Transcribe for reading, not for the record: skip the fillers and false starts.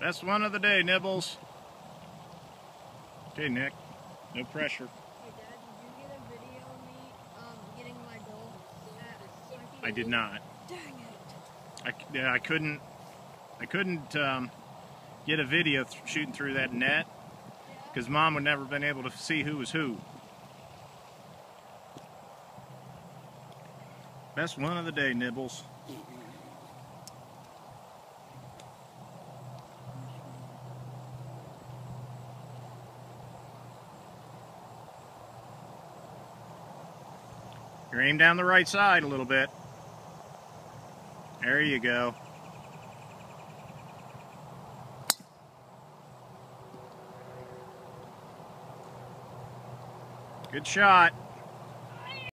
Best one of the day, Nibbles. Okay, Nick. No pressure. Hey, Dad, did you get a video of me getting my goal at I did not. Dang it. I couldn't get a video shooting through that net because Mom would never been able to see who was who. Best one of the day, Nibbles. You're aimed down the right side a little bit. There you go. Good shot.